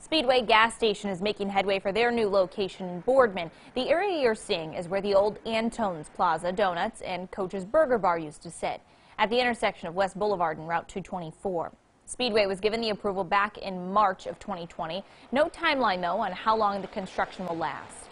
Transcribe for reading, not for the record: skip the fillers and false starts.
Speedway gas station is making headway for their new location in Boardman. The area you're seeing is where the old Antone's Plaza Donuts and Coach's Burger Bar used to sit, at the intersection of West Boulevard and Route 224. Speedway was given the approval back in March of 2020. No timeline, though, on how long the construction will last.